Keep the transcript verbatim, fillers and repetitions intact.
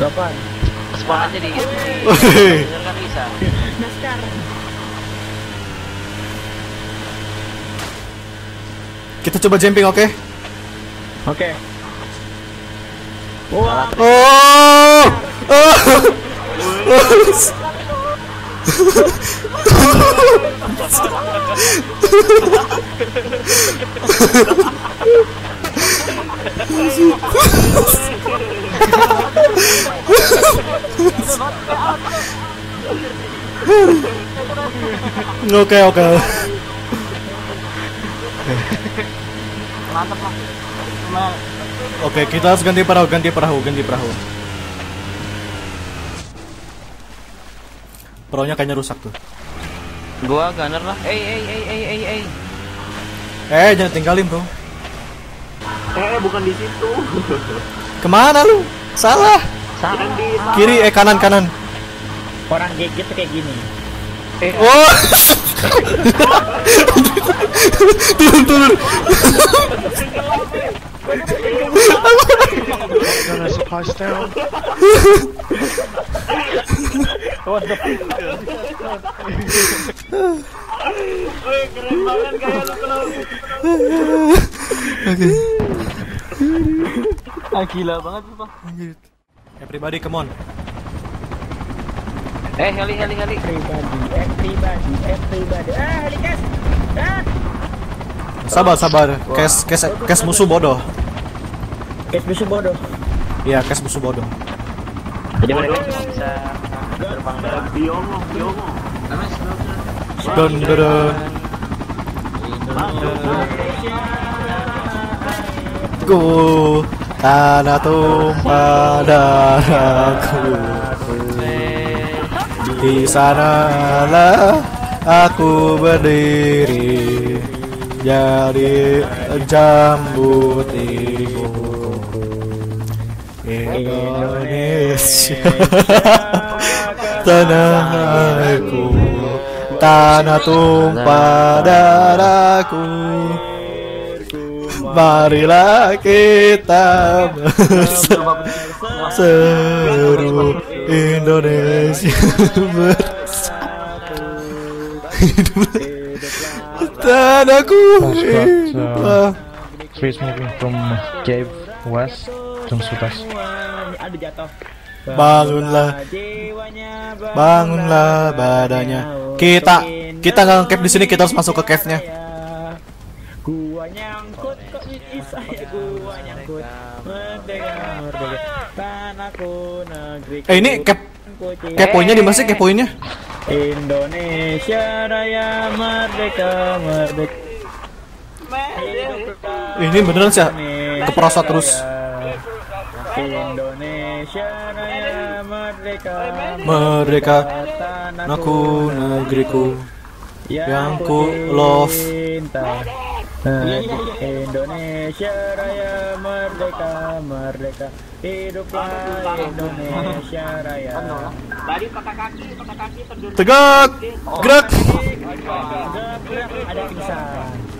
Kapan? Spawn aja di di kan bisa. Naskar. Kita coba jumping, oke? Okay? Oke. Okay. Wah. Oh. Oh. Oke oke. Mantap lah. Oke, kita harus ganti perahu, ganti perahu, ganti perahu. Perahunya kayaknya rusak tuh. Gua gunner lah. Eh eh eh eh eh eh. Eh, jangan tinggalin, Bro. Eh, bukan di situ. Kemana lu? Salah. Salah. Kiri, eh kanan, kanan. Orang gadget kayak gini. Eh. Oh. Turun, turun. Gonna supplies down. What the fuck? Woi, keren banget kayak lu kalau. Oke. Ah, gila banget tuh, Pak. Everybody come on. Eh, heli heli heli. Everybody, everybody, everybody. Ah, heli guys. Ah. Sabar, sabar. Kes, kes, kes musuh bodoh. Kes musuh bodoh. Iya, kes musuh bodoh. Jadi mereka cuma bisa terbang dalam Biongo, Biongo. Don don. Ku tanah tumpah darahku. Di sanalah aku berdiri jadi jambu tibu Indonesia. Tanahku, tanah tumpah darahku. Marilah kita berseru Indonesia bersatu. Tanahku. Trees moving from cave west to Sutas. Aduh jatuh. Bangunlah, bangunlah badannya. Kita, kita nggak ngecap di sini. Kita harus masuk ke cave-nya. Gua nyangkut kok ini saya gua nyangkut. Merdeka, merdeka. Tanahku negeri. Eh ini cap, cap poinnya di mana sih? Cap poinnya? Indonesia Raya merdeka, merdeka. Ini beneran sih keprosot terus. Indonesia Raya merdeka, Merdeka, aku negeriku yang ku love. Indonesia Raya merdeka, merdeka. Hiduplah Indonesia Raya. Tadi pakai kaki, pakai kaki terjun. Tegak, gerak. Gerak, ada pingsan.